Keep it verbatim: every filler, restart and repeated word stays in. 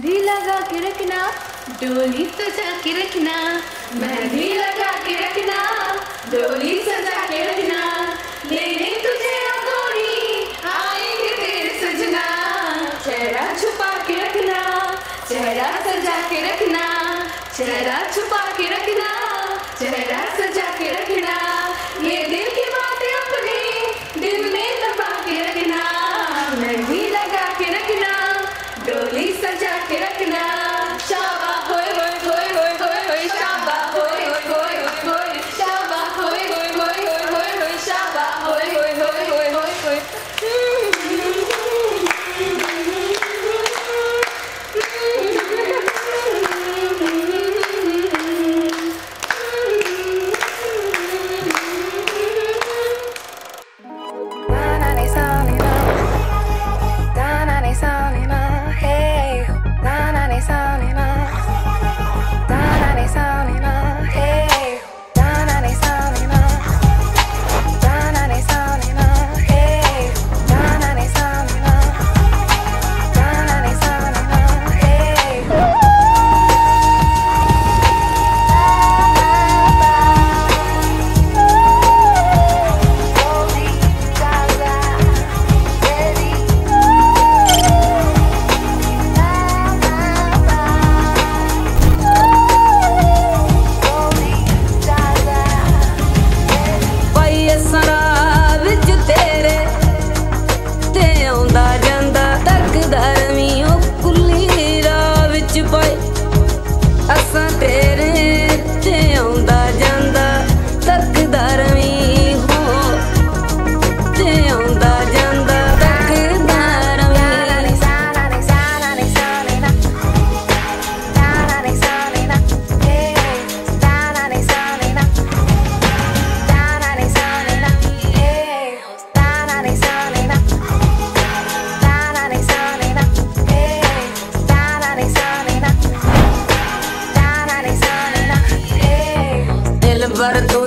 मेहंदी लगा के रखना, डोली सजा के रखना, मेहंदी लगा के रखना, डोली सजा के रखना, लेने तुझे गोरी आएंगे तेरे सजना, चेहरा छुपा के रखना, चेहरा सजा के रखना, चेहरा छुपा के रखना, चेहरा सजा के रखना, ये दिल की बातें अपने दिल में दबा के रखना, मेहंदी लगा के रखना, डोली सजा के रखना, शाबा होए होए होए होए होए होए शाबा होए होए होए होए होए शाबा होए होए होए होए होए होए शाबा होए होए होए होए होए होए। पर